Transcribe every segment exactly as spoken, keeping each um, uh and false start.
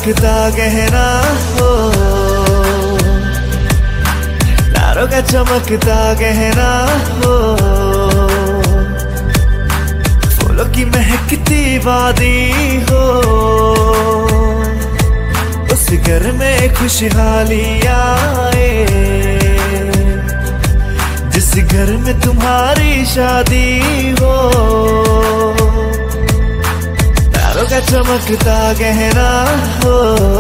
चमकता गहना हो, तारों का चमकता गहना हो, फूलों की महकती वादी हो, उस घर में खुशहाली आए, जिस घर में तुम्हारी शादी हो। तारों का चमकता गहना हो,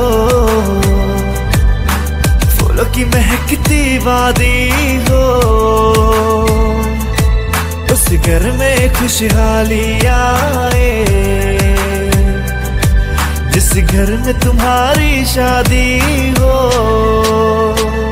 फूलों की महकती वादी हो, उस घर में खुशहाली आए, जिस घर में तुम्हारी शादी हो।